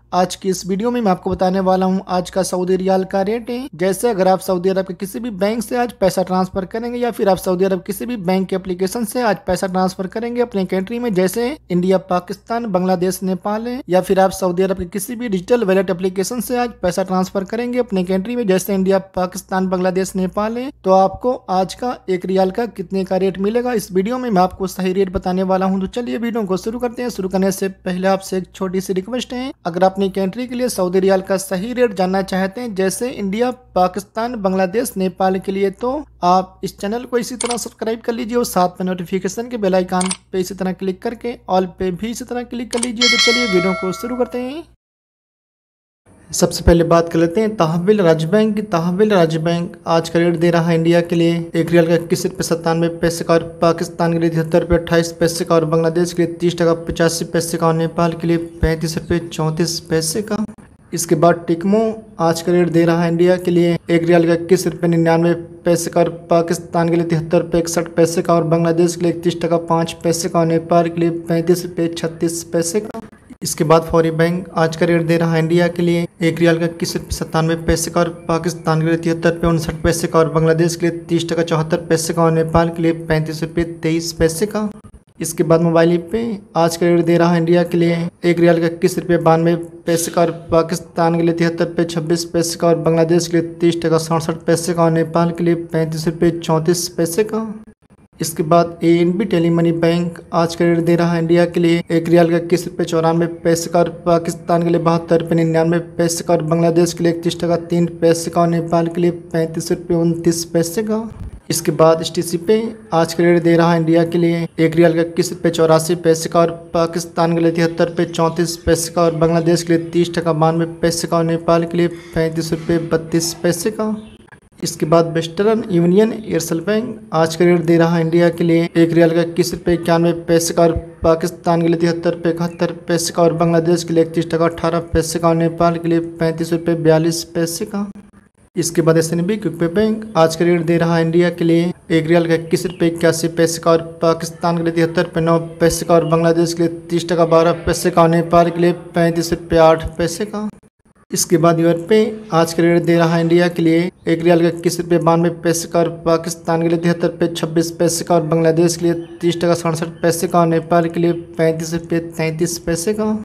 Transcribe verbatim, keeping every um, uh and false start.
आज की इस वीडियो में मैं आपको बताने वाला हूं आज का सऊदी रियाल का रेट है। जैसे अगर आप सऊदी अरब के किसी भी बैंक से आज पैसा ट्रांसफर करेंगे या फिर आप सऊदी अरब किसी भी बैंक के एप्लीकेशन से आज पैसा ट्रांसफर करेंगे अपने कंट्री में, जैसे इंडिया, पाकिस्तान, बांग्लादेश, नेपाल है, या फिर आप सऊदी अरब के किसी भी डिजिटल वॉलेट एप्लीकेशन से आज पैसा ट्रांसफर करेंगे अपने कंट्री में, जैसे इंडिया, पाकिस्तान, बांग्लादेश, नेपाल है, तो आपको आज का एक रियाल का कितने का रेट मिलेगा। इस वीडियो में मैं आपको सही रेट बताने वाला हूं। तो चलिए वीडियो को शुरू करते हैं। शुरू करने से पहले आपसे एक छोटी सी रिक्वेस्ट है, अगर आप अपनी कंट्री के लिए सऊदी रियाल का सही रेट जानना चाहते हैं, जैसे इंडिया, पाकिस्तान, बांग्लादेश, नेपाल के लिए, तो आप इस चैनल को इसी तरह सब्सक्राइब कर लीजिए और साथ में नोटिफिकेशन के बेल आइकन पे इसी तरह क्लिक करके ऑल पे भी इसी तरह क्लिक कर लीजिए। तो चलिए वीडियो को शुरू करते हैं। सबसे पहले बात कर लेते हैं तहविल राज्य बैंक की। तहविल राज्य बैंक आज का रेट दे रहा है इंडिया के लिए एक रियाल का इक्कीस रुपये सत्तानवे पैसे का, और पाकिस्तान के लिए तिहत्तर रुपये अट्ठाईस पैसे का, और बांग्लादेश के लिए तीस टका पचासी पैसे का, और नेपाल के लिए पैंतीस रुपये चौंतीस पैसे का। इसके बाद टिकमो आज का रेट दे रहा है इंडिया के लिए एक रियाल का इक्कीस रुपये निन्यानवे पैसे का, और पाकिस्तान के लिए तिहत्तर रुपये इकसठ पैसे का, और बांग्लादेश के लिए इकतीस टका पाँच पैसे का, और नेपाल के लिए पैंतीस रुपये छत्तीस पैसे का। इसके बाद फौरी बैंक आज का रेट दे रहा है इंडिया के लिए एक रियाल का इक्कीस रुपये सत्तानवे पैसे का, और पाकिस्तान के लिए तिहत्तर रुपये उनसठ पैसे का, और बांग्लादेश के लिए तीस टका चौहत्तर पैसे का, और नेपाल के लिए पैंतीस रुपये तेईस पैसे का। इसके बाद मोबाइल पे आज का रेट दे रहा है इंडिया के लिए एक रियाल का इक्कीस रुपये बानवे पैसे का, और पाकिस्तान के लिए तिहत्तर रुपये छब्बीस पैसे का, और बांग्लादेश के लिए तीस टका सड़सठ पैसे का, और नेपाल के लिए पैंतीस रुपये चौंतीस पैसे का। इसके बाद A N B tele money bank आज का रेट दे रहा है इंडिया के लिए एक रियाल का इक्कीस रुपये चौरानवे पैसे का, और पाकिस्तान के लिए बहत्तर रुपये निन्यानवे पैसे का, और बांग्लादेश के लिए इकतीस टका तीन पैसे का, और नेपाल के लिए पैंतीस रुपये उनतीस पैसे का। इसके बाद एस टी सी पे आज का रेट दे रहा है इंडिया के लिए एक रियाल का इक्कीस रुपये चौरासी पैसे का, और पाकिस्तान के लिए तिहत्तर रुपये चौंतीस पैसे का, और बांग्लादेश के लिए तीस टका बानवे पैसे का, और नेपाल के लिए पैंतीस रुपये बत्तीस पैसे का। इसके बाद वेस्टर्न यूनियन एयरसेल बैंक आज का रेट दे रहा है इंडिया के लिए एक रियाल का इक्कीस रुपये इक्यानवे पैसे का, और पाकिस्तान के लिए तिहत्तर रुपये इकहत्तर पैसे का, और बांग्लादेश के लिए इकतीस टका अठारह पैसे का, और नेपाल के लिए पैंतीस रुपये बयालीस पैसे का। इसके बाद S N B quick pay bank आज का रेट दे रहा है इंडिया के लिए एक रियाल का इक्कीस रुपये इक्यासी पैसे का, और पाकिस्तान के लिए तिहत्तर रुपये नौ पैसे का, और बांग्लादेश के लिए तीस टका बारह पैसे का, और नेपाल के लिए पैंतीस रुपये आठ पैसे का। इसके बाद यूरोप पे आज का रेट दे रहा है इंडिया के लिए एक रियाल का इक्कीस रुपये बानवे पैसे का, और पाकिस्तान के लिए तिहत्तर रुपये छब्बीस पैसे का, और बांग्लादेश के लिए तीस टका सड़सठ पैसे का, और नेपाल के लिए पैंतीस रुपये तैंतीस पैसे का।